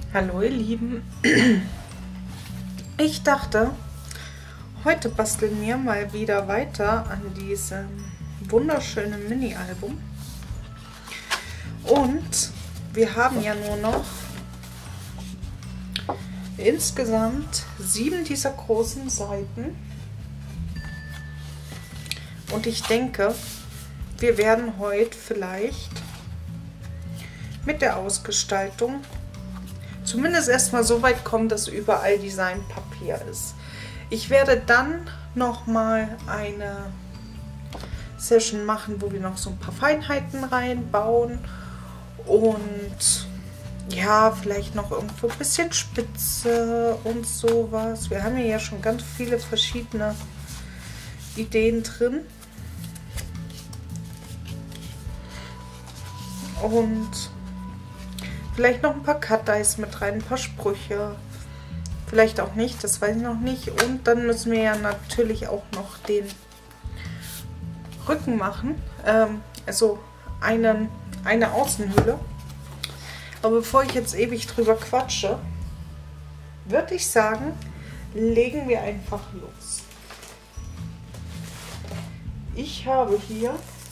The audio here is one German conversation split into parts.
Hallo ihr Lieben, ich dachte, heute basteln wir mal wieder weiter an diesem wunderschönen Mini-Album und wir haben ja nur noch insgesamt 7 dieser großen Seiten und ich denke, wir werden heute vielleicht mit der Ausgestaltung zumindest erstmal so weit kommen, dass überall Designpapier ist. Ich werde dann noch mal eine Session machen, wo wir noch so ein paar Feinheiten reinbauen und ja, vielleicht noch irgendwo ein bisschen Spitze und sowas. Wir haben ja schon ganz viele verschiedene Ideen drin. Und vielleicht noch ein paar Cut-Dies mit rein, ein paar Sprüche. Vielleicht auch nicht, das weiß ich noch nicht. Und dann müssen wir ja natürlich auch noch den Rücken machen. Also eine Außenhülle. Aber bevor ich jetzt ewig drüber quatsche, würde ich sagen, legen wir einfach los. Ich habe hier,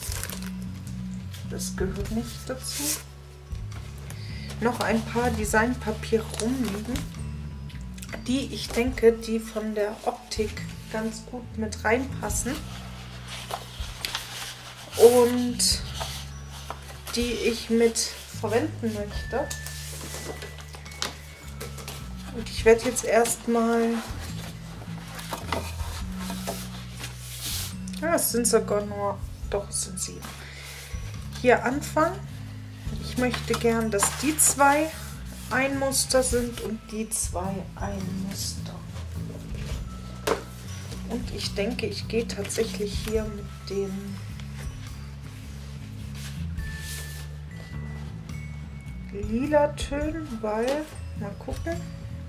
das gehört nicht dazu, noch ein paar Designpapiere rumliegen, die ich denke, die von der Optik ganz gut mit reinpassen und die ich mit verwenden möchte. Und ich werde jetzt erstmal, ja, es sind sogar nur, doch es sind 7, hier anfangen. Ich möchte gern, dass die 2 ein Muster sind und die 2 ein Muster. Und ich denke, ich gehe tatsächlich hier mit den lila Tönen, weil, mal gucken.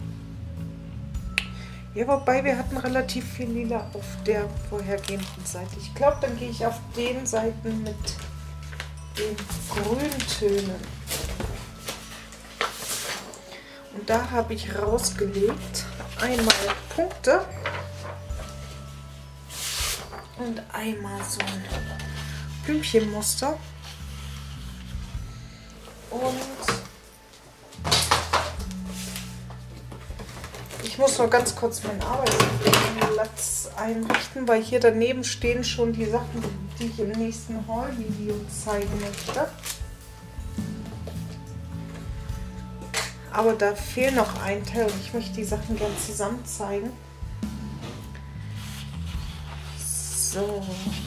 Ja, wobei wir hatten relativ viel lila auf der vorhergehenden Seite. Ich glaube, dann gehe ich auf den Seiten mit den Grüntönen. Und da habe ich rausgelegt einmal Punkte und einmal so ein Blümchenmuster. Und ich muss noch ganz kurz meinen Arbeitsplatz einrichten, weil hier daneben stehen schon die Sachen, die ich im nächsten Haul-Video zeigen möchte. Aber da fehlt noch ein Teil und ich möchte die Sachen gerne zusammen zeigen. So.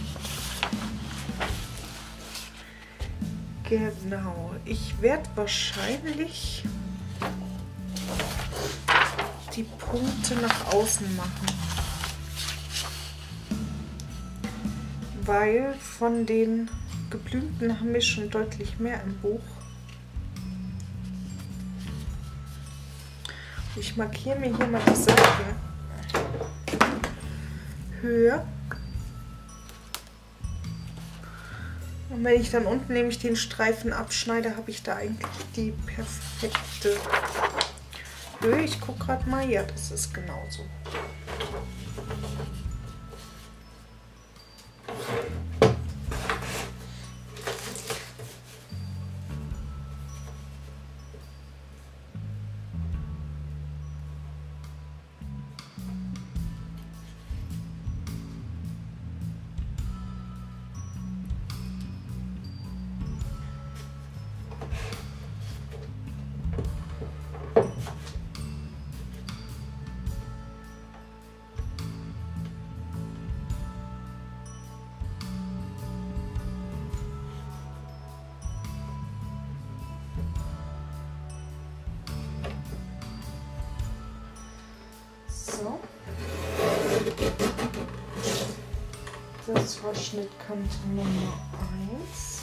Genau. Ich werde wahrscheinlich die Punkte nach außen machen. Weil von den geblümten haben wir schon deutlich mehr im Buch. Ich markiere mir hier mal die Seitenhöhe. Und wenn ich dann unten nämlich den Streifen abschneide, habe ich da eigentlich die perfekte Höhe. Ich gucke gerade mal, ja, das ist genauso. Das war Schnittkante Nummer 1.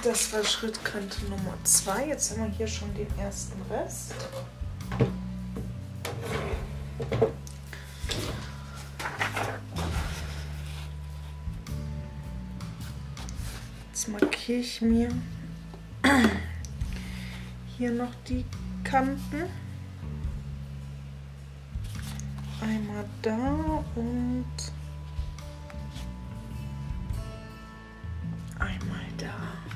Das war Schrittkante Nummer 2. Jetzt haben wir hier schon den ersten Rest. Jetzt markiere ich mir hier noch die Kanten. Einmal da und einmal da.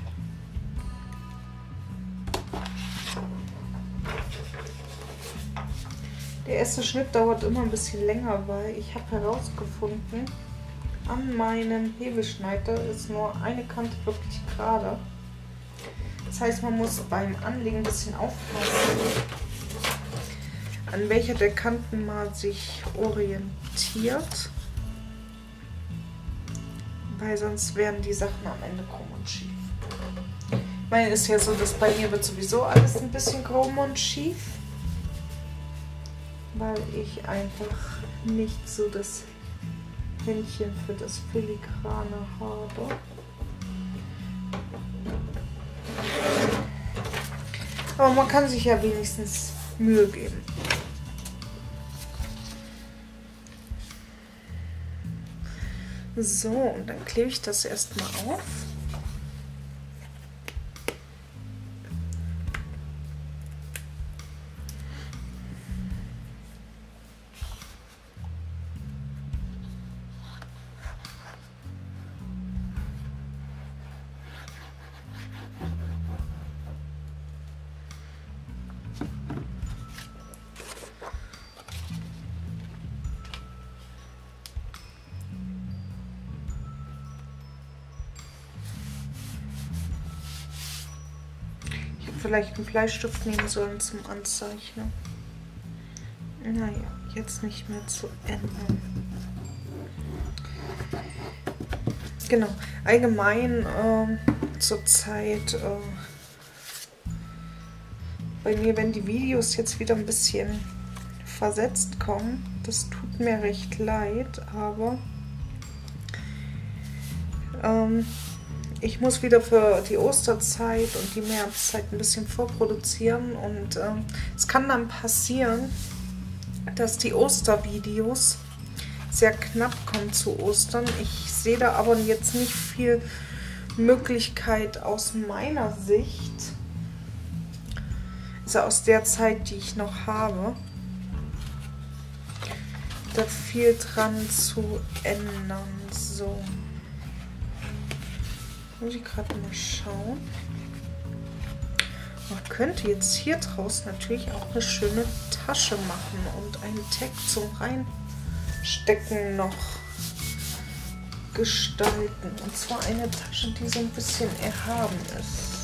Der erste Schnitt dauert immer ein bisschen länger, weil ich habe herausgefunden, an meinem Hebelschneider ist nur eine Kante wirklich gerade. Das heißt, man muss beim Anlegen ein bisschen aufpassen, an welcher der Kanten man sich orientiert, weil sonst werden die Sachen am Ende krumm und schief. Ich meine, ist ja so, dass bei mir wird sowieso alles ein bisschen krumm und schief, weil ich einfach nicht so das Händchen für das Filigrane habe. Aber man kann sich ja wenigstens Mühe geben. So, und dann klebe ich das erstmal auf. Vielleicht einen Bleistift nehmen sollen zum Anzeichnen. Naja, jetzt nicht mehr zu ändern. Genau, allgemein zurzeit bei mir, wenn die Videos jetzt wieder ein bisschen versetzt kommen, das tut mir recht leid, aber ich muss wieder für die Osterzeit und die Märzeit ein bisschen vorproduzieren und es kann dann passieren, dass die Ostervideos sehr knapp kommen zu Ostern. Ich sehe da aber jetzt nicht viel Möglichkeit aus meiner Sicht, also aus der Zeit, die ich noch habe, da viel dran zu ändern. So. Muss ich gerade mal schauen. Man könnte jetzt hier draus natürlich auch eine schöne Tasche machen und einen Tag zum Reinstecken noch gestalten. Und zwar eine Tasche, die so ein bisschen erhaben ist.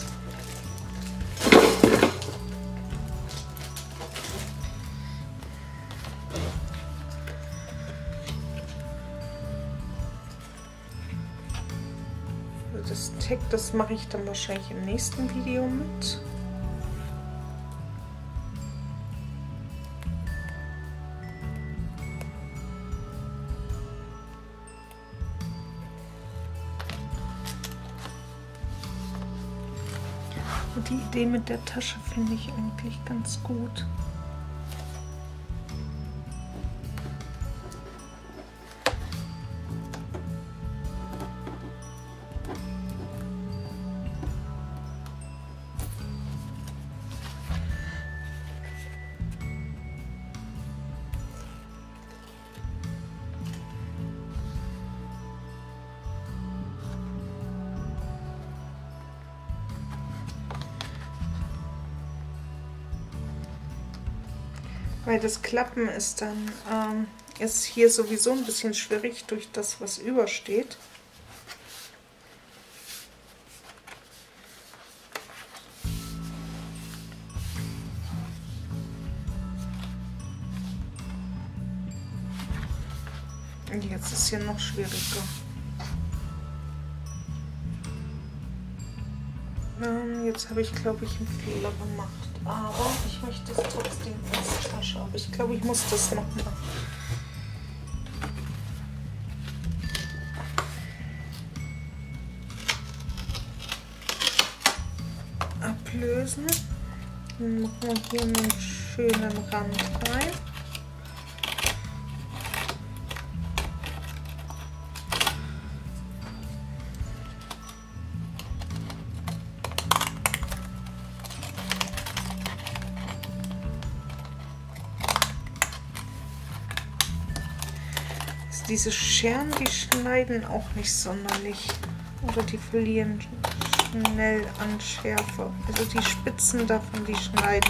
Das Tag, das mache ich dann wahrscheinlich im nächsten Video mit. Und die Idee mit der Tasche finde ich eigentlich ganz gut. Weil das Klappen ist dann ist hier sowieso ein bisschen schwierig durch das, was übersteht. Und jetzt ist hier noch schwieriger. Jetzt habe ich, glaube ich, einen Fehler gemacht. Aber ich möchte es trotzdem als Tasche. Aber ich glaube, ich muss das noch machen. auflösen. Dann machen wir hier einen schönen Rand rein. Diese Scheren, die schneiden auch nicht sonderlich, oder die verlieren schnell an Schärfe. Also die Spitzen davon, die schneiden.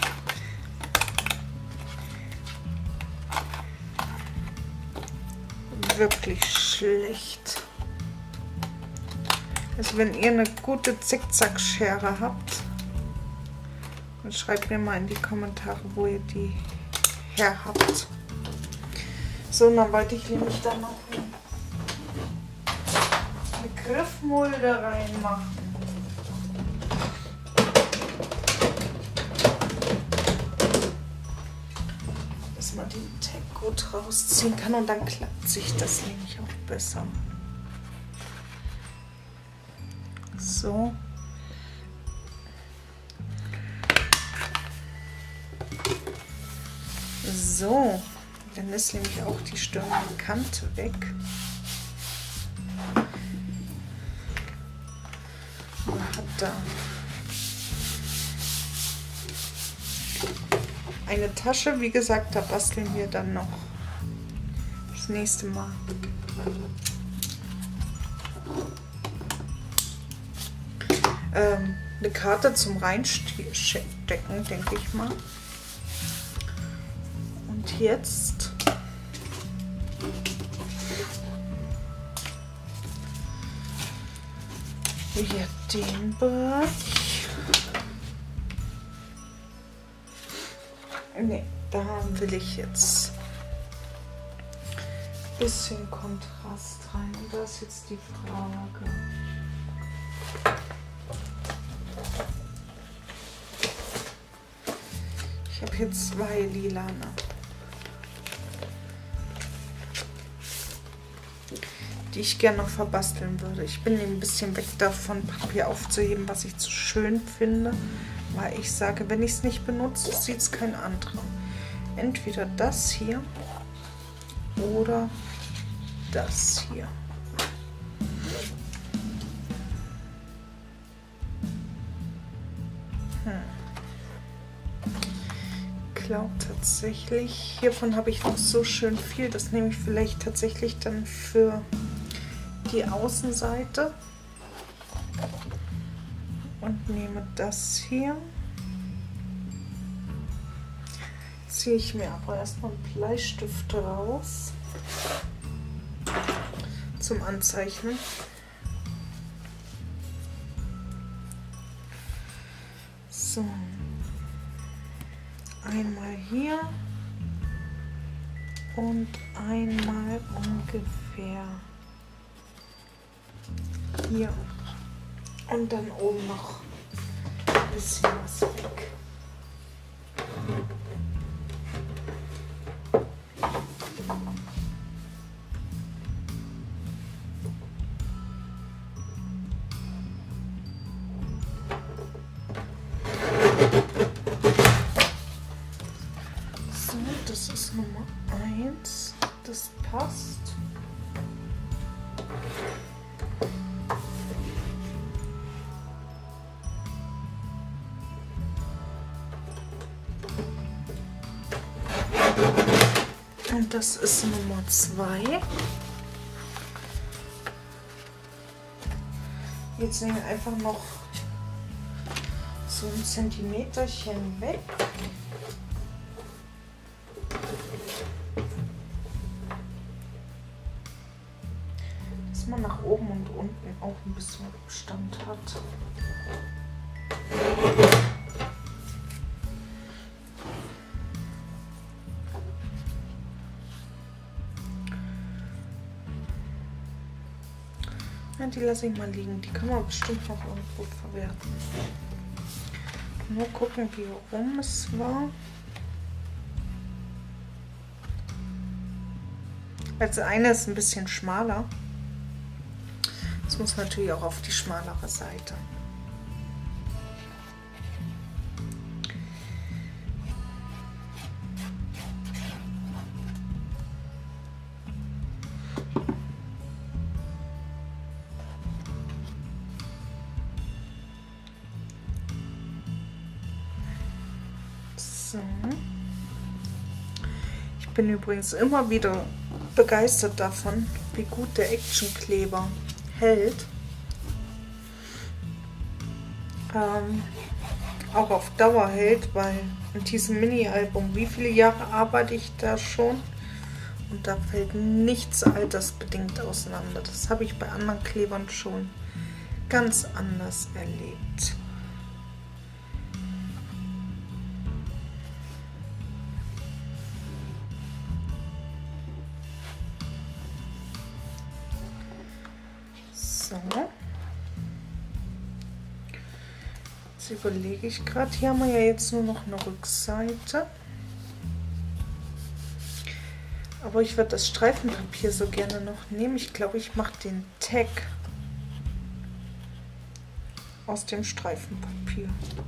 Wirklich schlecht. Also wenn ihr eine gute Zickzack-Schere habt, dann schreibt mir mal in die Kommentare, wo ihr die her habt. So, und dann wollte ich nämlich dann noch eine Griffmulde reinmachen. Dass man den Tag gut rausziehen kann und dann klappt sich das nämlich auch besser. So. So. Dann ist nämlich auch die Stirnkante weg. Man hat da eine Tasche. Wie gesagt, da basteln wir dann noch das nächste Mal. Eine Karte zum Reinstecken, denke ich mal. Und jetzt hier den Bereich. Ne, da will ich jetzt ein bisschen Kontrast rein. Und da ist jetzt die Frage. Ich habe hier 2 lilane. Die ich gerne noch verbasteln würde. Ich bin ein bisschen weg davon, Papier aufzuheben, was ich zu schön finde, weil ich sage, wenn ich es nicht benutze, sieht es kein anderer. Entweder das hier oder das hier. Ich glaube tatsächlich, hiervon habe ich noch so schön viel, das nehme ich vielleicht tatsächlich dann für die Außenseite und nehme das hier. Ziehe ich mir aber erstmal einen Bleistift raus zum Anzeichnen. So, einmal hier und einmal ungefähr hier und dann oben noch ein bisschen was weg. So, das ist Nummer 1, das passt. Und das ist Nummer 2. Jetzt nehmen wir einfach noch so ein Zentimeterchen weg. Dass man nach oben und unten auch ein bisschen Abstand hat. Ja, die lasse ich mal liegen. Die kann man bestimmt noch irgendwo verwerten. Nur gucken, wie rum es war. Also eine ist ein bisschen schmaler. Das muss natürlich auch auf die schmalere Seite. So. Ich bin übrigens immer wieder begeistert davon, wie gut der Action-Kleber hält. Auch auf Dauer hält, weil in diesem Mini-Album, wie viele Jahre arbeite ich da schon? Und da fällt nichts altersbedingt auseinander. Das habe ich bei anderen Klebern schon ganz anders erlebt. So. Jetzt überlege ich gerade, hier haben wir ja jetzt nur noch eine Rückseite. Aber ich würde das Streifenpapier so gerne noch nehmen. Ich glaube, ich mache den Tag aus dem Streifenpapier.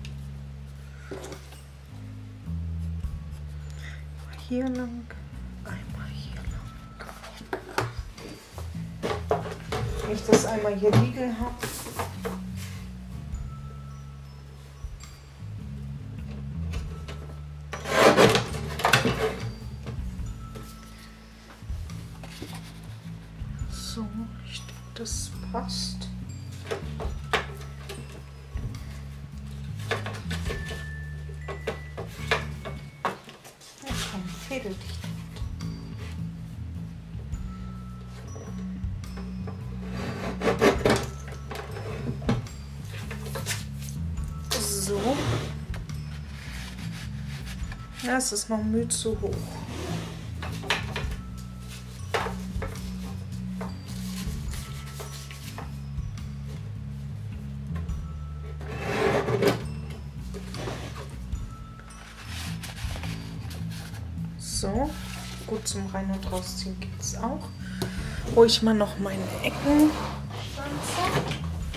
Hier lang, einmal hier lang. Wenn ich das einmal hier liegen habe. So, ich denke, das passt. Ja, komm, fädel dich. So. Ja, es ist noch müde zu hoch. So, gut zum Rein- und Rausziehen gibt es auch. Wo ich mal noch meine Ecken pflanze.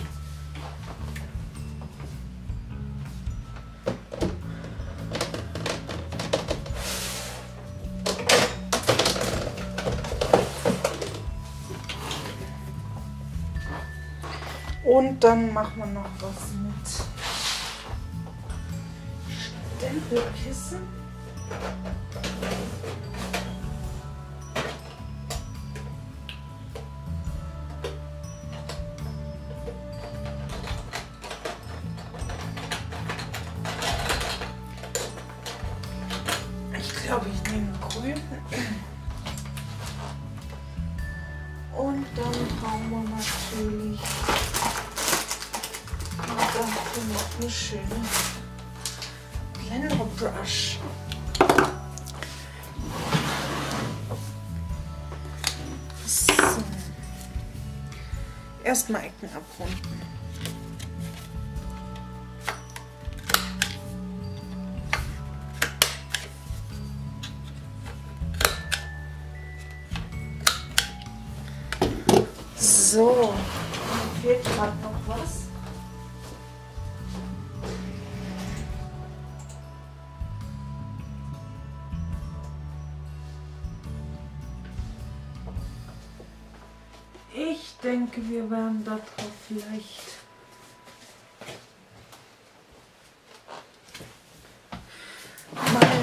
Und dann machen wir noch was mit Stempelkissen. Ich glaube, ich nehme grün. Und dann hauen wir natürlich dafür noch eine schöne Blender Brush. So. Erstmal Ecken abrunden. So, mir fehlt gerade noch was. Ich denke, wir werden darauf vielleicht mal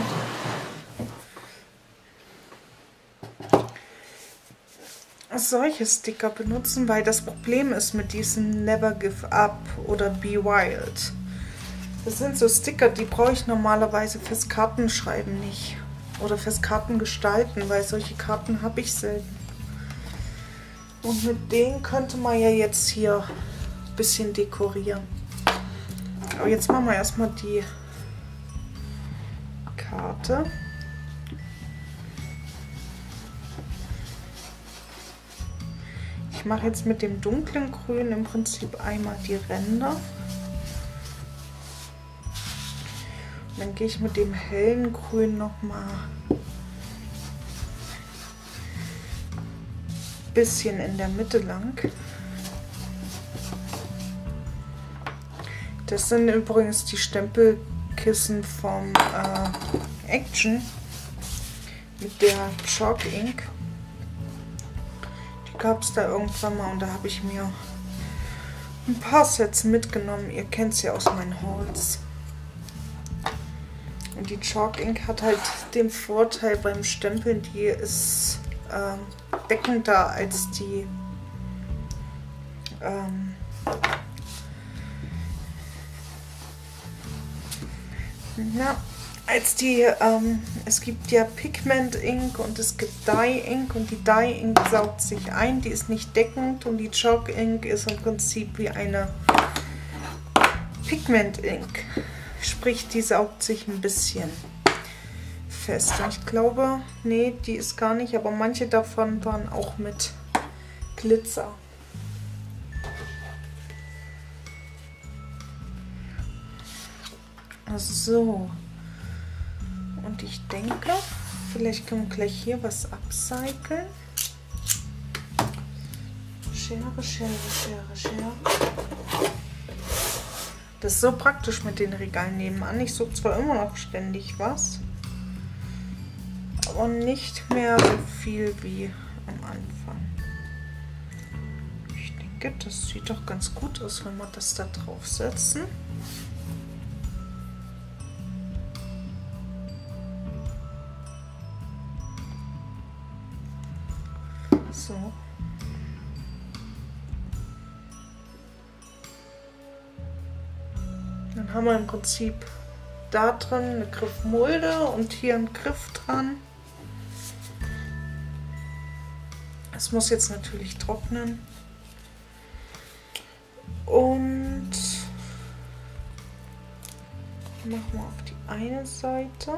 solche Sticker benutzen, weil das Problem ist mit diesem Never Give Up oder Be Wild. Das sind so Sticker, die brauche ich normalerweise fürs Kartenschreiben nicht oder fürs Kartengestalten, weil solche Karten habe ich selten. Und mit denen könnte man ja jetzt hier ein bisschen dekorieren. Aber jetzt machen wir erstmal die Karte. Ich mache jetzt mit dem dunklen Grün im Prinzip einmal die Ränder. Und dann gehe ich mit dem hellen Grün nochmal ein bisschen in der Mitte lang. Das sind übrigens die Stempelkissen vom Action mit der Chalk Ink. Die gab es da irgendwann mal und da habe ich mir ein paar Sets mitgenommen. Ihr kennt es ja aus meinen Hauls. Und die Chalk Ink hat halt den Vorteil beim Stempeln, die ist deckender als die es gibt ja Pigment Ink und es gibt Dye Ink, und die Dye Ink saugt sich ein, die ist nicht deckend, und die Chalk Ink ist im Prinzip wie eine Pigment Ink, sprich die saugt sich ein bisschen fest. Und ich glaube, nee, die ist gar nicht, aber manche davon waren auch mit Glitzer. So, und ich denke, vielleicht können wir gleich hier was upcyclen. Schere, Schere, Schere, Schere. Das ist so praktisch mit den Regalen nebenan. Ich suche zwar immer noch ständig was, aber nicht mehr so viel wie am Anfang. Ich denke, das sieht doch ganz gut aus, wenn wir das da drauf setzen. So. Dann haben wir im Prinzip da drin eine Griffmulde und hier einen Griff dran. Es muss jetzt natürlich trocknen. Und machen wir auf die eine Seite.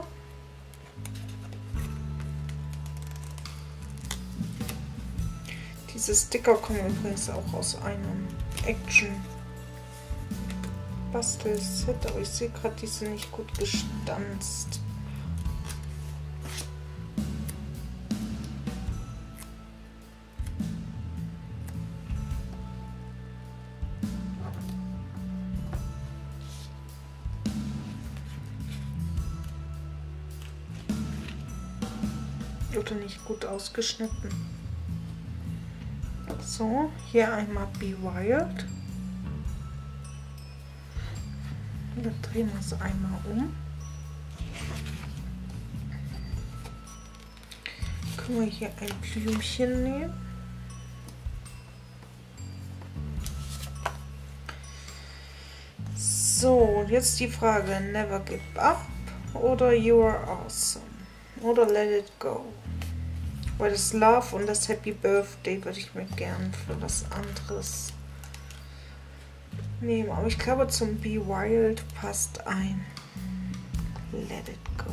Diese Sticker kommen übrigens auch aus einem Action-Bastel-Set, aber ich sehe gerade, die sind nicht gut gestanzt. Oder nicht gut ausgeschnitten. So, hier einmal Be Wild. Dann drehen wir es einmal um. Können wir hier ein Blümchen nehmen. So, jetzt die Frage, Never Give Up oder You Are Awesome oder Let It Go. Weil das Love und das Happy Birthday würde ich mir gern für was anderes nehmen. Aber ich glaube, zum Be Wild passt ein Let It Go.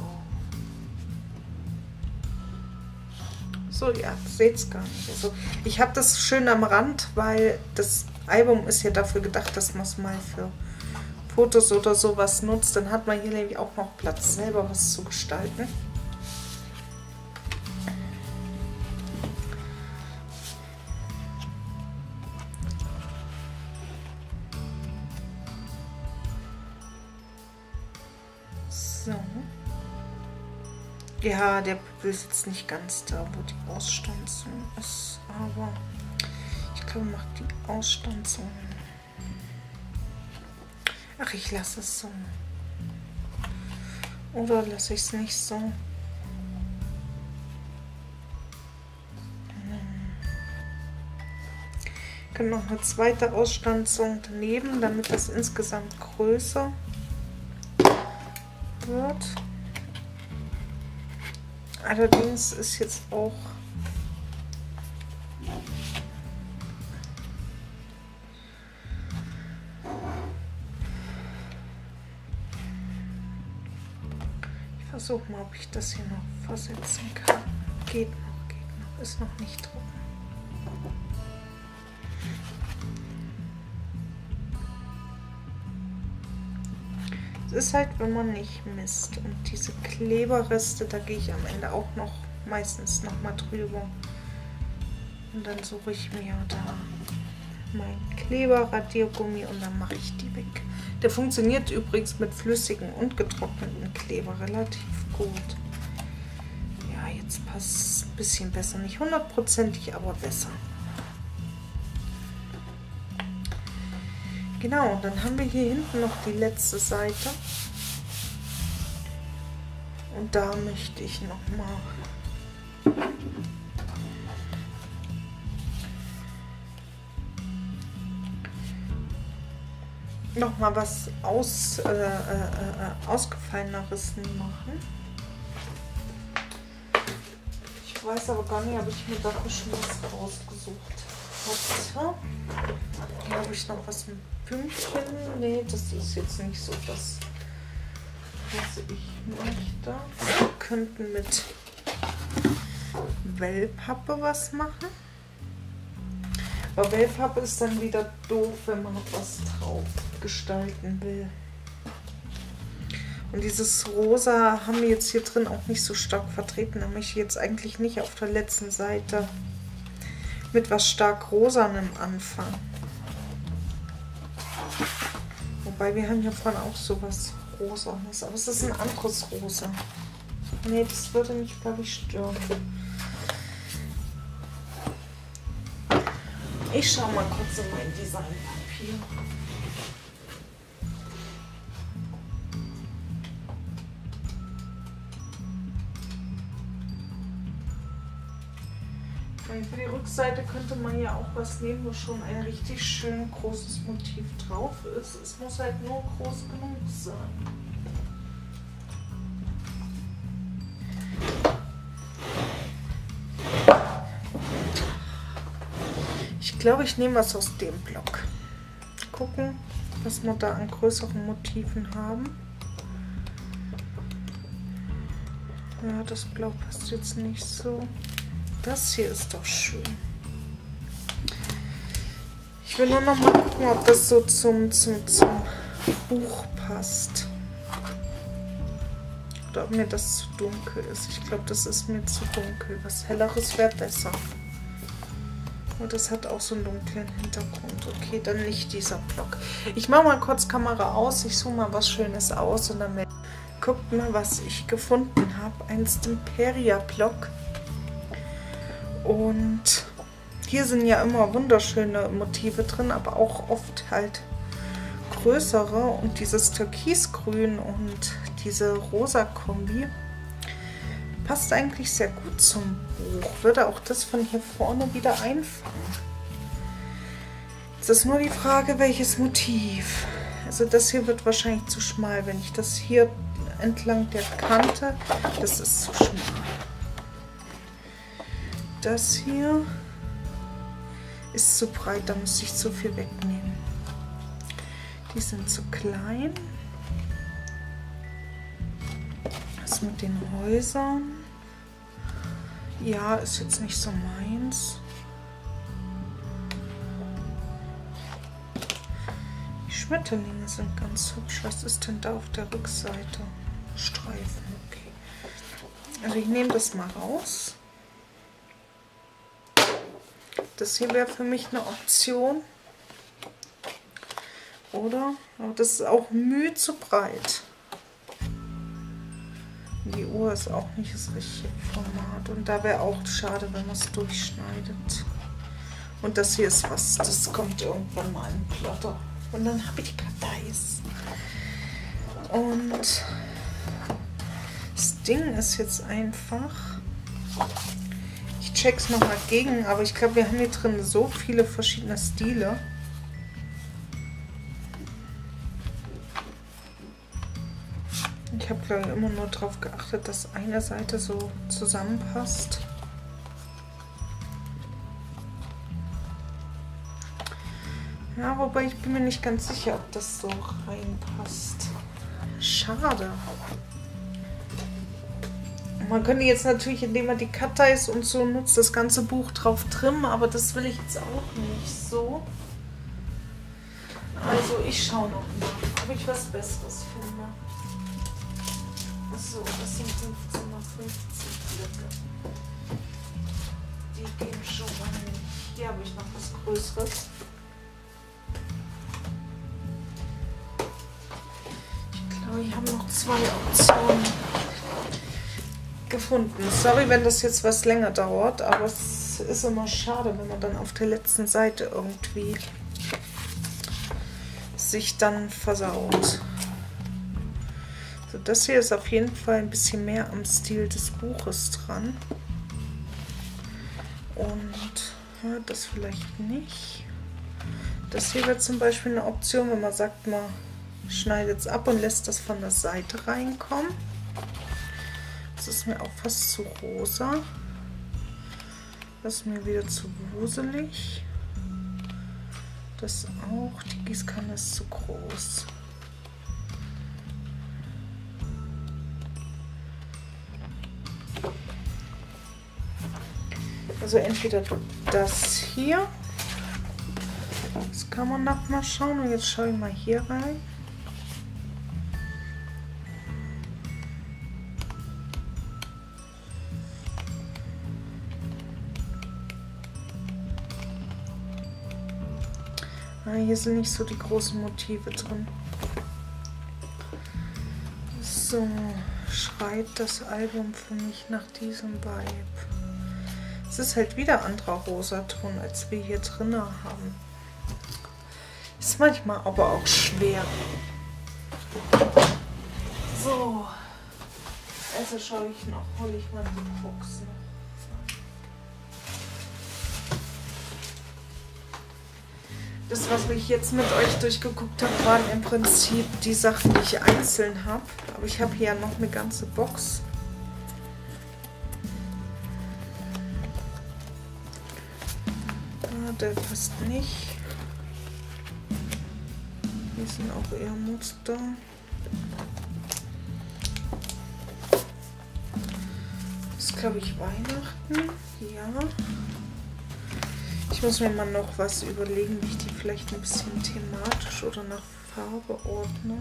So, ja, seht es gar nicht. Also, ich habe das schön am Rand, weil das Album ist ja dafür gedacht, dass man es mal für Fotos oder sowas nutzt. Dann hat man hier nämlich auch noch Platz, selber was zu gestalten. So. Ja, der Püppel ist jetzt nicht ganz da, wo die Ausstanzung ist, aber ich glaube, macht die Ausstanzung. Ach, ich lasse es so. Oder lasse ich es nicht so? Ich kann noch eine zweite Ausstanzung daneben, damit das insgesamt größer wird. Allerdings ist jetzt auch ich versuche mal, ob ich das hier noch versetzen kann. Geht noch, ist noch nicht trocken. Ist halt, wenn man nicht misst. Und diese Kleberreste, da gehe ich am Ende auch noch meistens noch mal drüber. Und dann suche ich mir da mein Kleberradiergummi und dann mache ich die weg. Der funktioniert übrigens mit flüssigem und getrockneten Kleber relativ gut. Ja, jetzt passt es ein bisschen besser. Nicht 100%ig, aber besser. Genau, dann haben wir hier hinten noch die letzte Seite. Und da möchte ich noch mal was ausgefalleneres machen. Ich weiß aber gar nicht, ob ich mir dafür schon was rausgesucht hatte. Hier habe ich noch was mit Pünktchen. Nee, das ist jetzt nicht so das, was ich möchte. Wir könnten mit Wellpappe was machen. Aber Wellpappe ist dann wieder doof, wenn man noch was drauf gestalten will. Und dieses Rosa haben wir jetzt hier drin auch nicht so stark vertreten. Da möchte ich jetzt eigentlich nicht auf der letzten Seite mit was stark Rosanem anfangen. Wobei wir haben hier vorne auch sowas Rosanes. Aber es ist ein anderes Rosa. Nee, das würde mich, glaube ich, stören. Ich schaue mal kurz in mein Designpapier. Für die Rückseite könnte man ja auch was nehmen, wo schon ein richtig schön großes Motiv drauf ist. Es muss halt nur groß genug sein. Ich glaube, ich nehme was aus dem Block. Gucken, was wir da an größeren Motiven haben. Ja, das Blau passt jetzt nicht so. Das hier ist doch schön. Ich will nur noch mal gucken, ob das so zum Buch passt. Oder ob mir das zu dunkel ist. Ich glaube, das ist mir zu dunkel. Was Helleres wäre besser. Und das hat auch so einen dunklen Hintergrund. Okay, dann nicht dieser Block. Ich mache mal kurz Kamera aus. Ich suche mal was Schönes aus. Und dann guckt mal, was ich gefunden habe. Ein Stimperia-Block. Und hier sind ja immer wunderschöne Motive drin, aber auch oft halt größere. Und dieses Türkisgrün und diese rosa Kombi passt eigentlich sehr gut zum Buch. Würde auch das von hier vorne wieder einfangen. Es ist nur die Frage, welches Motiv. Also das hier wird wahrscheinlich zu schmal, wenn ich das hier entlang der Kante, das ist zu schmal. Das hier ist zu breit, da müsste ich zu viel wegnehmen. Die sind zu klein. Das mit den Häusern, ja, ist jetzt nicht so meins. Die Schmetterlinge sind ganz hübsch. Was ist denn da auf der Rückseite? Streifen, okay. Also ich nehme das mal raus. Das hier wäre für mich eine Option. Oder? Aber das ist auch Mühe zu breit. Die Uhr ist auch nicht das richtige Format. Und da wäre auch schade, wenn man es durchschneidet. Und das hier ist was, das kommt irgendwann mal in Plotter. Und dann habe ich Karteis. Und das Ding ist jetzt einfach... Ich check's nochmal gegen, aber ich glaube, wir haben hier drin so viele verschiedene Stile. Ich habe, glaube ich, immer nur darauf geachtet, dass eine Seite so zusammenpasst. Ja, wobei ich bin mir nicht ganz sicher, ob das so reinpasst. Schade. Man könnte jetzt natürlich, indem man die Karteis und so nutzt, das ganze Buch drauf trimmen, aber das will ich jetzt auch nicht so. Also ich schaue noch mal, ob ich was Besseres finde. So, das sind 15 mal 50 Blöcke. Die gehen schon mal nicht. Hier habe ich noch was Größeres. Ich glaube, ich habe noch 2 Optionen gefunden. Sorry, wenn das jetzt was länger dauert, aber es ist immer schade, wenn man dann auf der letzten Seite irgendwie sich dann versaut. So, das hier ist auf jeden Fall ein bisschen mehr am Stil des Buches dran. Und ja, das vielleicht nicht. Das hier wäre zum Beispiel eine Option, wenn man sagt, man schneidet es ab und lässt das von der Seite reinkommen. Das ist mir auch fast zu rosa. Das ist mir wieder zu wuselig. Das auch. Die Gießkanne ist zu groß. Also entweder das hier. Das kann man noch mal schauen. Und jetzt schaue ich mal hier rein. Hier sind nicht so die großen Motive drin. So schreit das Album für mich nach diesem Vibe. Es ist halt wieder anderer Rosaton, als wir hier drin haben. Ist manchmal aber auch schwer. So, also schaue ich noch, hole ich mal die Box noch. Das, was ich jetzt mit euch durchgeguckt habe, waren im Prinzip die Sachen, die ich einzeln habe. Aber ich habe hier ja noch eine ganze Box. Ah, der passt nicht. Hier sind auch eher Muster. Das ist, glaube ich, Weihnachten. Ja. Ich muss mir mal noch was überlegen, wie ich die vielleicht ein bisschen thematisch oder nach Farbe ordne.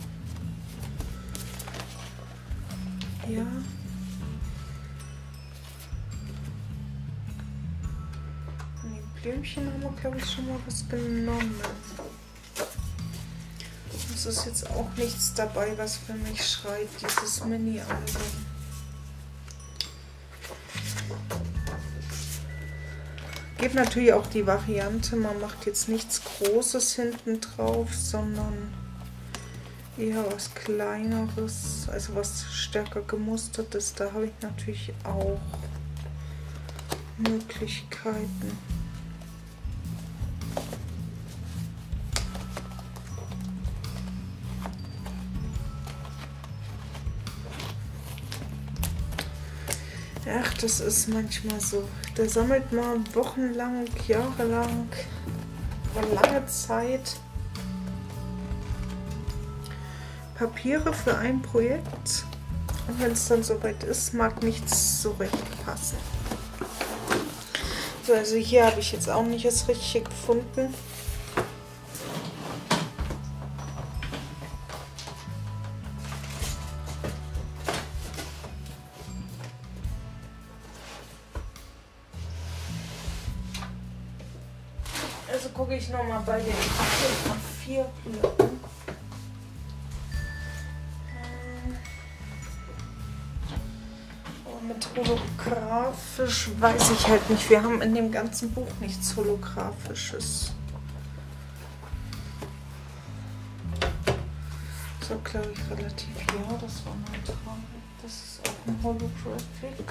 Ja. Von den Blümchen haben wir, glaube ich, schon mal was genommen. Es ist jetzt auch nichts dabei, was für mich schreit, dieses Mini-Album. Gibt natürlich auch die Variante, man macht jetzt nichts Großes hinten drauf, sondern eher was Kleineres, also was stärker gemustertes. Da habe ich natürlich auch Möglichkeiten. Ach, das ist manchmal so. Da sammelt man wochenlang, jahrelang, über lange Zeit Papiere für ein Projekt. Und wenn es dann soweit ist, mag nichts so recht passen. So, also hier habe ich jetzt auch nicht das Richtige gefunden. Also gucke ich nochmal bei den A4 Blöcken. Mit holographisch weiß ich halt nicht. Wir haben in dem ganzen Buch nichts Holographisches. So, glaube ich, relativ ja, das war neutral. Das ist auch ein Holographic.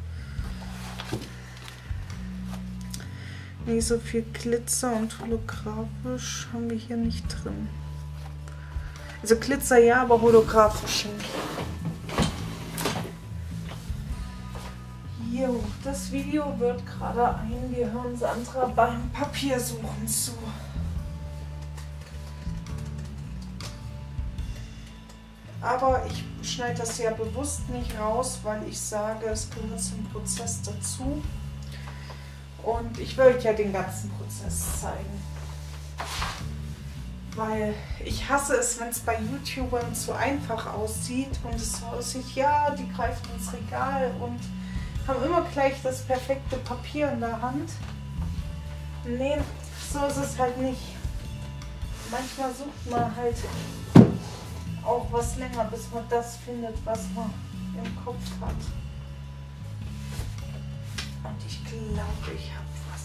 Nee, so viel Glitzer und holographisch haben wir hier nicht drin. Also Glitzer ja, aber holographisch nicht. Jo, das Video wird gerade ein. Wir hören Sandra beim Papiersuchen zu. Aber ich schneide das ja bewusst nicht raus, weil ich sage, es gehört zum Prozess dazu. Und ich will euch ja den ganzen Prozess zeigen. Weil ich hasse es, wenn es bei YouTubern zu einfach aussieht und es so aussieht, ja, die greifen ins Regal und haben immer gleich das perfekte Papier in der Hand. Nee, so ist es halt nicht. Manchmal sucht man halt auch was länger, bis man das findet, was man im Kopf hat. Und ich glaube, ich habe was.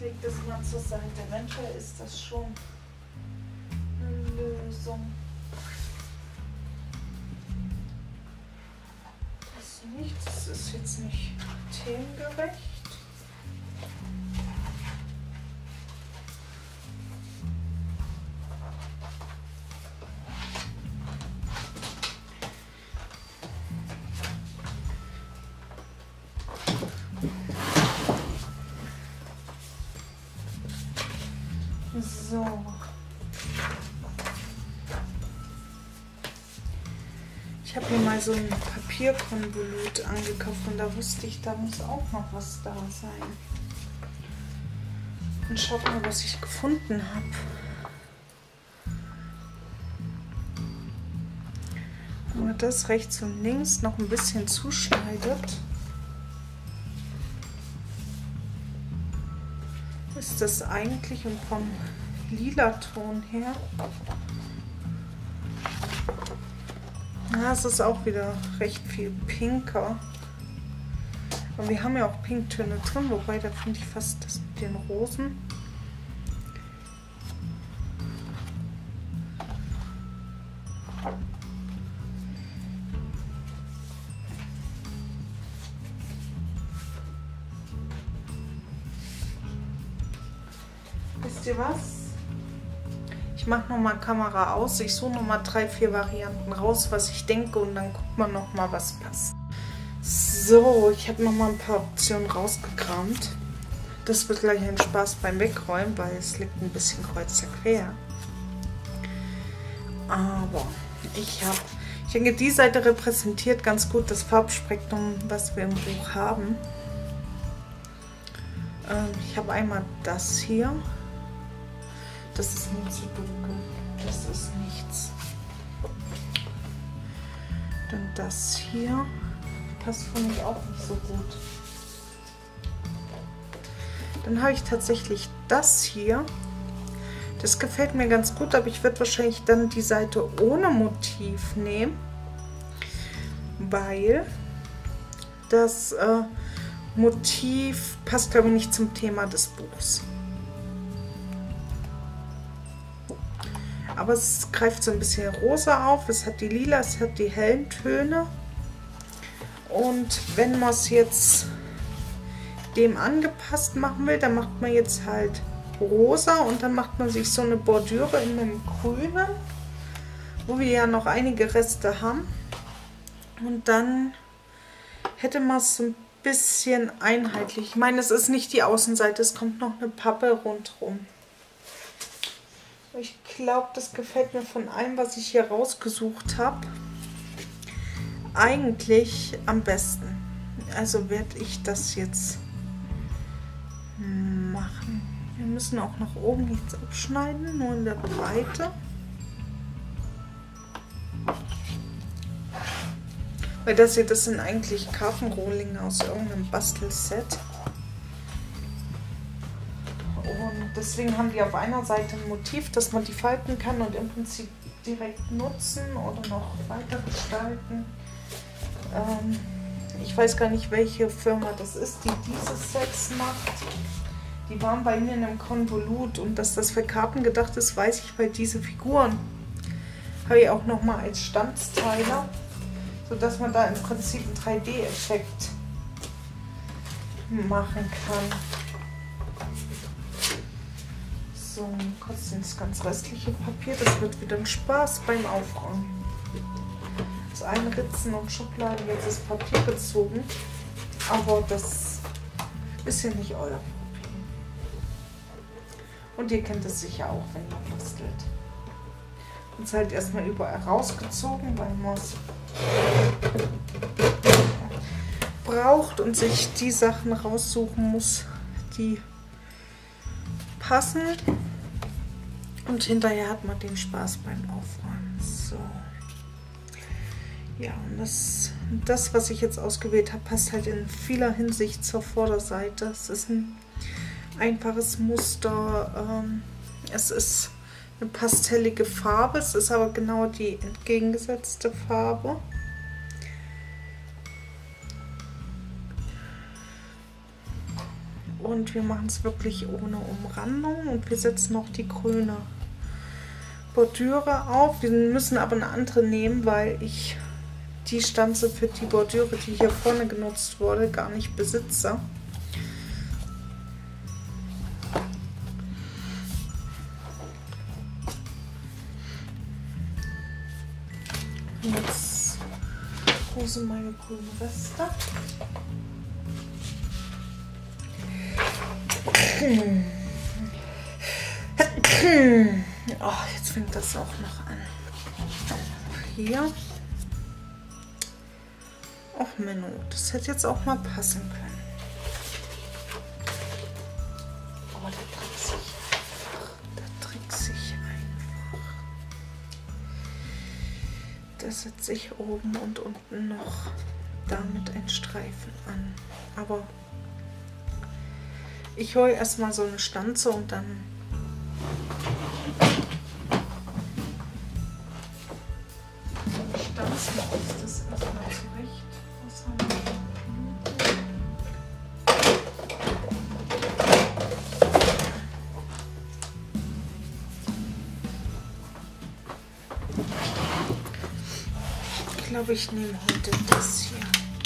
lege das mal zur Seite. Eventuell ist das schon eine Lösung. Das ist jetzt nicht themengerecht. So. Ich habe mir mal so ein Papierkonvolut angekauft und da wusste ich, da muss auch noch was da sein. Und schaut mal, was ich gefunden habe. Wenn man das rechts und links noch ein bisschen zuschneidet, ist das eigentlich und vom lila Ton her. Ja, es ist auch wieder recht viel pinker. Und wir haben ja auch Pinktöne drin, wobei da finde ich fast das mit den Rosen. Wisst ihr was? Ich mache nochmal Kamera aus. Ich suche nochmal 3, 4 Varianten raus, was ich denke, und dann guckt man nochmal, was passt. So, ich habe nochmal ein paar Optionen rausgekramt. Das wird gleich ein Spaß beim Wegräumen, weil es liegt ein bisschen kreuz quer. Aber ich denke, die Seite repräsentiert ganz gut das Farbspektrum, was wir im Buch haben. Ich habe einmal das hier. Das ist nicht zu dunkel. Das ist nichts. Dann das hier. Passt für mich auch nicht so gut. Dann habe ich tatsächlich das hier. Das gefällt mir ganz gut, aber ich würde wahrscheinlich dann die Seite ohne Motiv nehmen, weil das Motiv passt, glaube ich, nicht zum Thema des Buchs. Aber es greift so ein bisschen rosa auf, es hat die lila, es hat die hellen Töne. Und wenn man es jetzt dem angepasst machen will, dann macht man jetzt halt rosa und dann macht man sich so eine Bordüre in einem grünen, wo wir ja noch einige Reste haben. Und dann hätte man es so ein bisschen einheitlich. Ich meine, es ist nicht die Außenseite, es kommt noch eine Pappe rundherum. Ich glaube, das gefällt mir von allem, was ich hier rausgesucht habe, eigentlich am besten. Also werde ich das jetzt machen. Wir müssen auch nach oben nichts abschneiden, nur in der Breite. Weil das hier, das sind eigentlich Kartenrohlinge aus irgendeinem Bastelset. Und deswegen haben die auf einer Seite ein Motiv, dass man die falten kann und im Prinzip direkt nutzen oder noch weiter gestalten. Ich weiß gar nicht, welche Firma das ist, die diese Sets macht. Die waren bei mir in einem Konvolut, und dass das für Karten gedacht ist, weiß ich, weil diese Figuren habe ich auch noch mal als Standsteiler, sodass man da im Prinzip einen 3D-Effekt machen kann. So, kostet das ganz restliche Papier. Das wird wieder ein Spaß beim Aufräumen. Das Einritzen und Schubladen, jetzt ist Papier gezogen. Aber das ist ja nicht euer Problem. Und ihr kennt es sicher auch, wenn ihr bastelt. Und es halt erstmal überall rausgezogen, weil man es braucht und sich die Sachen raussuchen muss, die passen, und hinterher hat man den Spaß beim Aufräumen. So. Ja, und das, was ich jetzt ausgewählt habe, passt halt in vieler Hinsicht zur Vorderseite. Es ist ein einfaches Muster, es ist eine pastellige Farbe, es ist aber genau die entgegengesetzte Farbe. Und wir machen es wirklich ohne Umrandung und wir setzen noch die grüne Bordüre auf. Wir müssen aber eine andere nehmen, weil ich die Stanze für die Bordüre, die hier vorne genutzt wurde, gar nicht besitze. Jetzt, wo sind meine grünen Reste? Oh, jetzt fängt das auch noch an. Hier. Ach Menno, das hätte jetzt auch mal passen können. Aber da trickse ich einfach. Da setze ich oben und unten noch damit einen Streifen an. Aber ich hole erstmal so eine Stanze und dann stanzen wir uns das erstmal zurecht. Was haben wir da? Ich glaube, ich nehme heute das hier.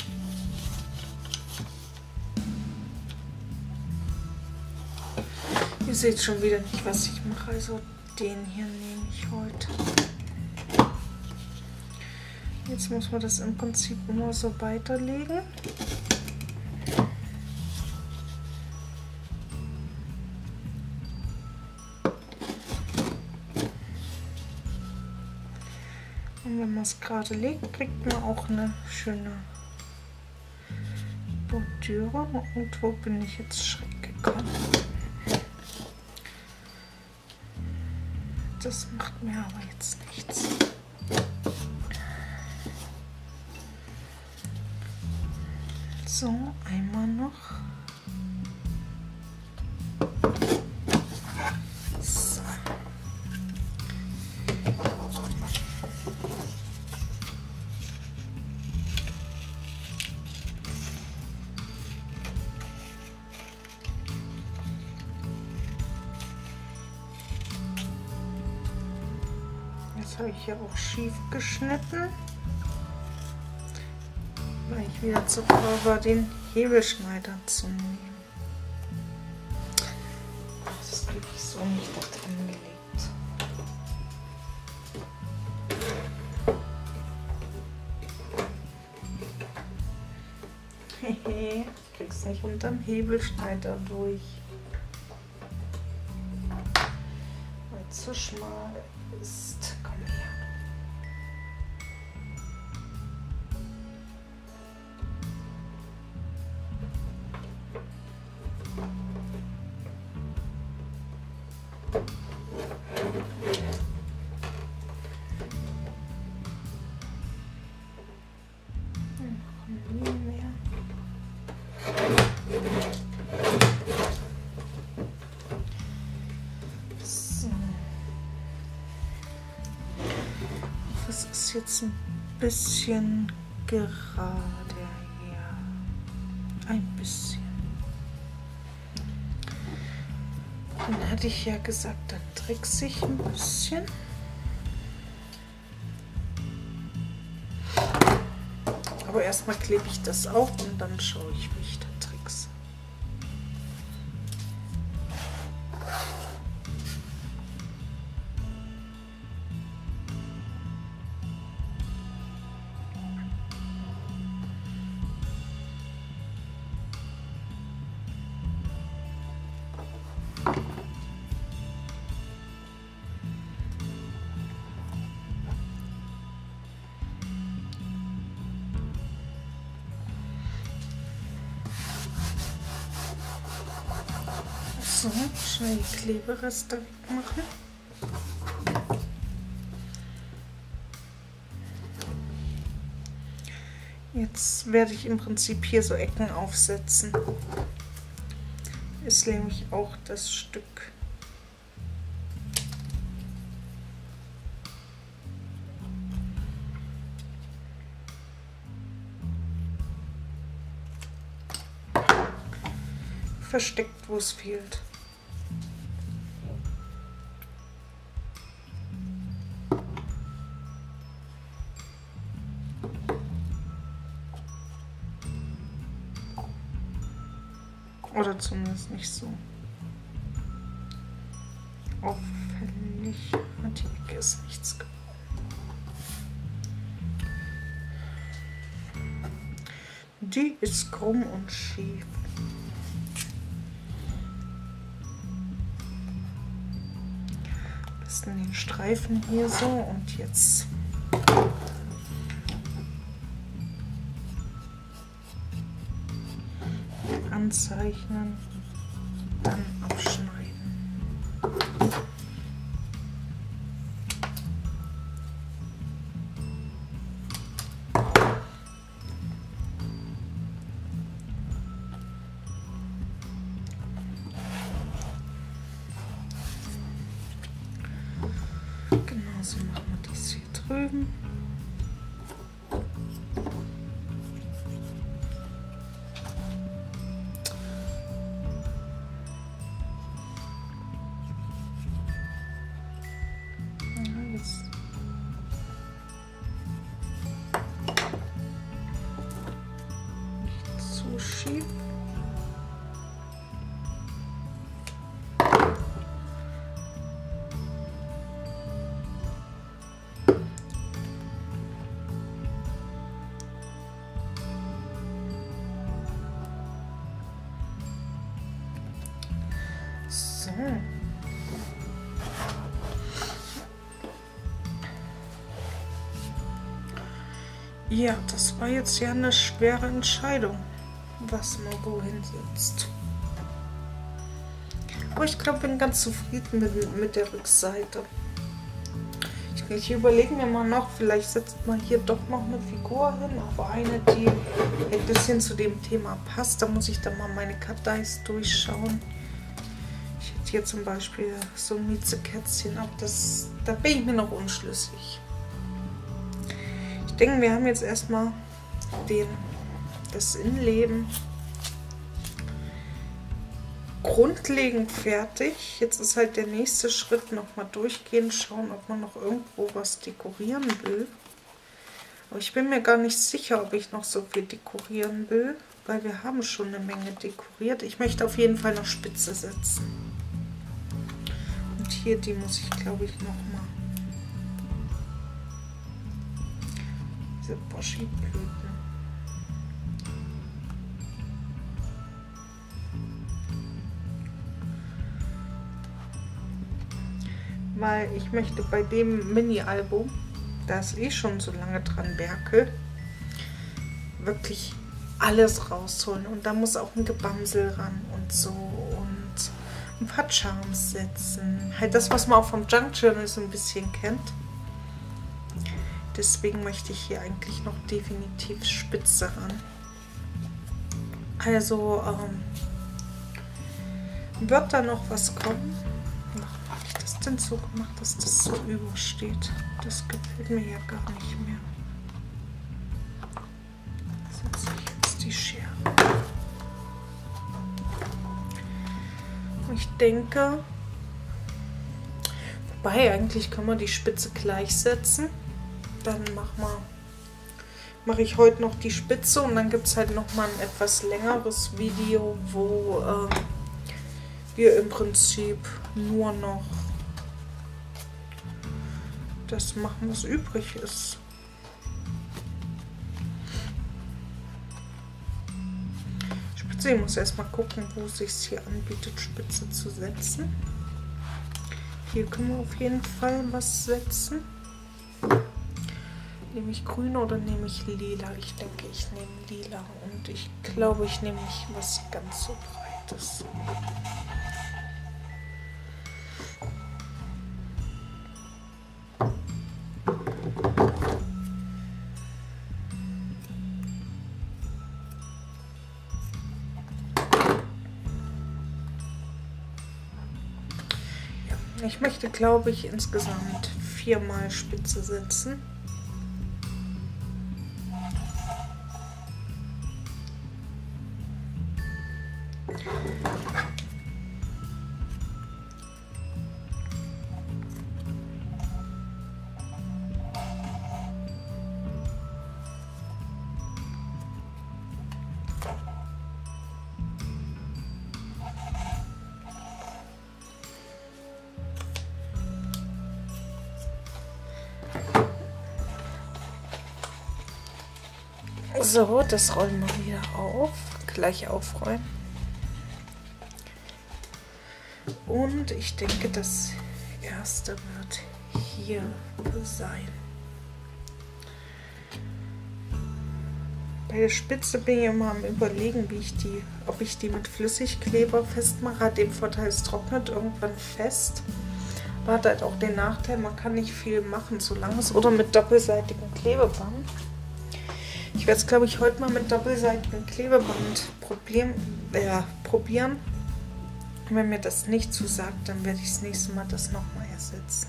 Ihr seht schon wieder nicht, was ich mache, also den hier nehme ich heute. Jetzt muss man das im Prinzip nur so weiterlegen. Und wenn man es gerade legt, kriegt man auch eine schöne Bordüre. Und wo bin ich jetzt schräg gekommen? Das macht mir aber jetzt nichts. So, einmal noch. So. Jetzt habe ich hier auch schief geschnitten, weil ich wieder zu faul war, den Hebelschneider zu nehmen. Das kriege ich so nicht da drin gelegt. Hehe, ich krieg's nicht unterm Hebelschneider durch, weil es zu schmal ist. Komm her. Das ist jetzt ein bisschen gerade hier. Ein bisschen. Dann hatte ich ja gesagt, dann trickse ich ein bisschen. Aber erstmal klebe ich das auf und dann schaue ich, wie ich da trickse. So, schnell die Klebereste wegmachen. Jetzt werde ich im Prinzip hier so Ecken aufsetzen. Ist nämlich auch das Stück. versteckt, wo es fehlt. Oder zumindest nicht so auffällig. Die Ecke ist nichts geworden. Die ist krumm und schief. Am besten den Streifen hier so und jetzt anzeichnen, dann abschneiden. Genauso machen wir das hier drüben. Schief. So. Ja, das war jetzt ja eine schwere Entscheidung, was man wohin setzt. Aber ich glaube, ich bin ganz zufrieden mit der Rückseite. Ich überlege mir mal noch, vielleicht setzt man hier doch noch eine Figur hin, aber eine, die ein bisschen zu dem Thema passt. Da muss ich dann mal meine Karteis durchschauen. Ich hätte hier zum Beispiel so ein Miezekätzchen, aber da bin ich mir noch unschlüssig. Ich denke, wir haben jetzt erstmal das Innenleben grundlegend fertig. Jetzt ist halt der nächste Schritt, nochmal durchgehen, schauen, ob man noch irgendwo was dekorieren will. Aber ich bin mir gar nicht sicher, ob ich noch so viel dekorieren will, weil wir haben schon eine Menge dekoriert. Ich möchte auf jeden Fall noch Spitze setzen. Und hier, die muss ich, glaube ich, nochmal. Diese Boschi-Blüten. Weil ich möchte bei dem Mini-Album, da ist eh schon so lange dran werkel, wirklich alles rausholen. Und da muss auch ein Gebamsel ran und so und ein paar Charms setzen. Halt das, was man auch vom Junk Journal so ein bisschen kennt. Deswegen möchte ich hier eigentlich noch definitiv Spitze ran. Also wird da noch was kommen? Habe ich das denn so gemacht, dass das so übersteht? Das gefällt mir ja gar nicht mehr. Setze ich jetzt die Schere. Ich denke, wobei eigentlich kann man die Spitze gleich setzen. Dann mache ich heute noch die Spitze und dann gibt es halt noch mal ein etwas längeres Video, wo wir im Prinzip nur noch das machen, was übrig ist. Spitze, ich muss erstmal gucken, wo es sich hier anbietet, Spitze zu setzen. Hier können wir auf jeden Fall was setzen. Nehme ich grün oder nehme ich lila? Ich denke, ich nehme lila und ich glaube, ich nehme nicht was ganz so Breites. Ja, ich möchte, glaube ich, insgesamt 4-mal Spitze setzen. So, das rollen wir wieder auf. Gleich aufräumen. Und ich denke, das erste wird hier sein. Bei der Spitze bin ich immer am Überlegen, ob ich die mit Flüssigkleber festmache. Hat den Vorteil, es trocknet irgendwann fest. Aber hat halt auch den Nachteil, man kann nicht viel machen, solange es oder mit doppelseitigem Klebeband. Ich werde es, glaube ich, heute mal mit doppelseitigem Klebeband probieren. Und wenn mir das nicht zusagt, dann werde ich das nächste Mal das nochmal ersetzen.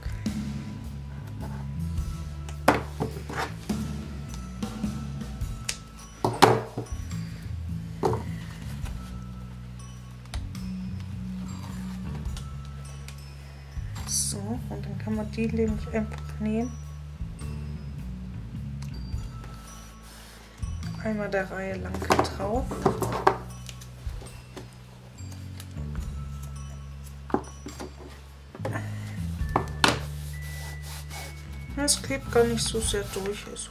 So, und dann kann man die nämlich einfach nehmen. Einmal der Reihe lang drauf. Es klebt gar nicht so sehr durch. Also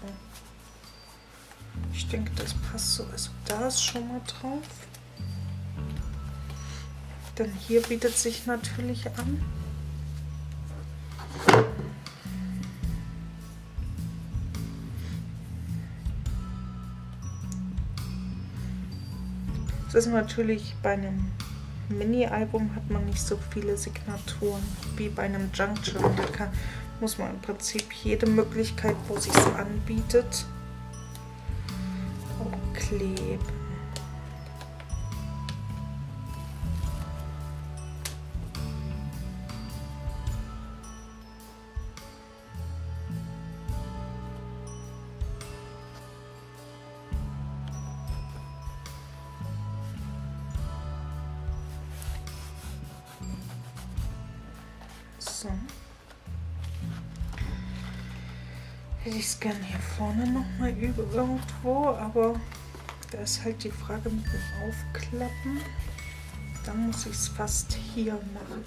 ich denke, das passt so. Also da ist schon mal drauf. Dann hier bietet sich natürlich an. Das ist natürlich bei einem Mini-Album hat man nicht so viele Signaturen wie bei einem Junction. Da muss man im Prinzip jede Möglichkeit, wo es sich anbietet, kleben. So. Hätte ich es gerne hier vorne nochmal irgendwo, aber da ist halt die Frage mit dem Aufklappen. Dann muss ich es fast hier machen.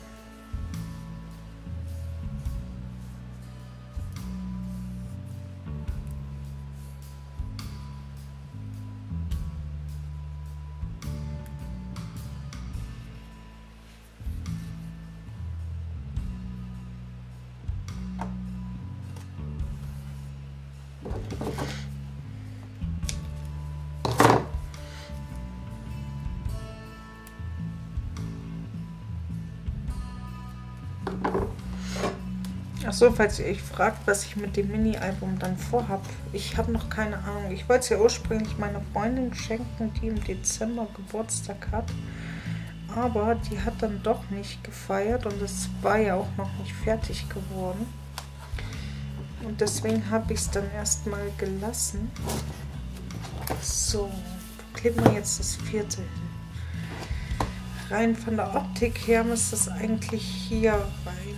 Achso, falls ihr euch fragt, was ich mit dem Mini-Album dann vorhab. Ich habe noch keine Ahnung. Ich wollte es ja ursprünglich meiner Freundin schenken, die im Dezember Geburtstag hat. Aber die hat dann doch nicht gefeiert und es war ja auch noch nicht fertig geworden. Und deswegen habe ich es dann erstmal gelassen. So, wo kleben wir jetzt das vierte hin? Rein von der Optik her müsste es eigentlich hier rein.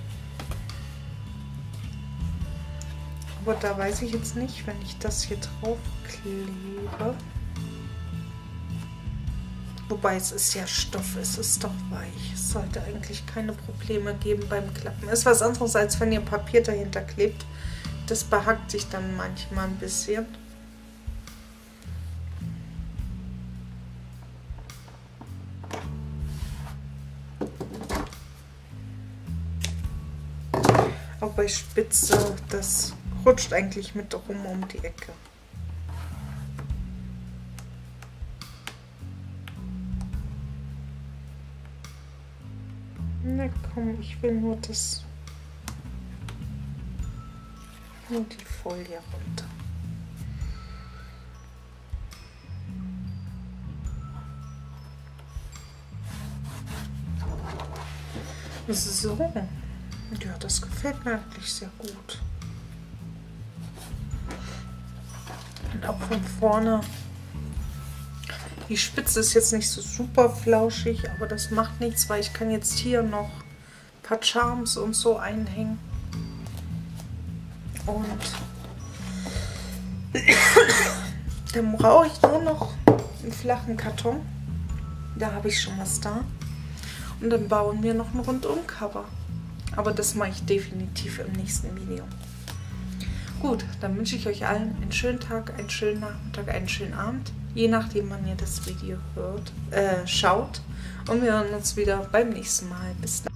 Aber da weiß ich jetzt nicht, wenn ich das hier drauf klebe. Wobei es ist ja Stoff, es ist doch weich. Es sollte eigentlich keine Probleme geben beim Klappen. Ist was anderes, als wenn ihr Papier dahinter klebt. Das behackt sich dann manchmal ein bisschen. Auch bei Spitze, das rutscht eigentlich mit rum um die Ecke. Na komm, ich will nur die Folie runter. So. Ja, das gefällt mir eigentlich sehr gut. Und auch von vorne Die Spitze ist jetzt nicht so super flauschig, aber das macht nichts, weil ich kann jetzt hier noch ein paar Charms und so einhängen. Und dann brauche ich nur noch einen flachen Karton. Da habe ich schon was da. Und dann bauen wir noch ein Rundum-Cover. Aber das mache ich definitiv im nächsten Video. Gut, dann wünsche ich euch allen einen schönen Tag, einen schönen Nachmittag, einen schönen Abend. Je nachdem, wann ihr das Video schaut. Und wir hören uns wieder beim nächsten Mal. Bis dann.